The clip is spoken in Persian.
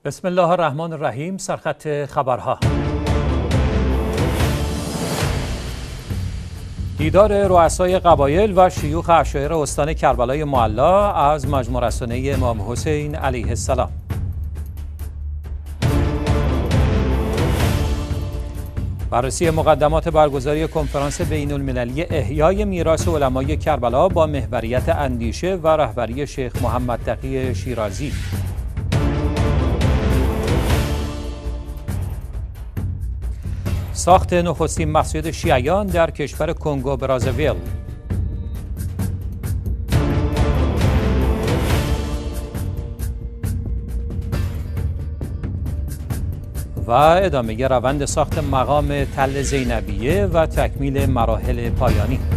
بسم الله الرحمن الرحیم. سرخط خبرها. دیدار رؤسای قبایل و شیوخ عشایر استان کربلای معلی از مجمع رسانه امام حسین علیه السلام. بررسی مقدمات برگزاری کنفرانس بین المللی احیای میراث علمای کربلا با محوریت اندیشه و رهبری شیخ محمد تقی شیرازی. ساخت نخستین مسجد شیعیان در کشور کنگو برازاویل. و ادامه روند ساخت مقام تل زینبیه و تکمیل مراحل پایانی.